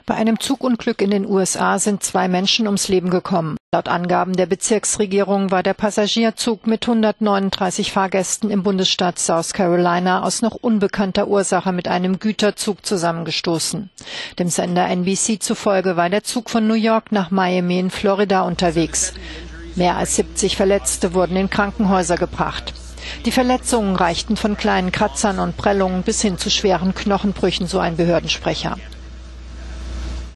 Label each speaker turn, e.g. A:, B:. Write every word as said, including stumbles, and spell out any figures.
A: Bei einem Zugunglück in den U S A sind zwei Menschen ums Leben gekommen. Laut Angaben der Bezirksregierung war der Passagierzug mit hundertneununddreißig Fahrgästen im Bundesstaat South Carolina aus noch unbekannter Ursache mit einem Güterzug zusammengestoßen. Dem Sender N B C zufolge war der Zug von New York nach Miami in Florida unterwegs. Mehr als siebzig Verletzte wurden in Krankenhäuser gebracht. Die Verletzungen reichten von kleinen Kratzern und Prellungen bis hin zu schweren Knochenbrüchen, so ein Behördensprecher.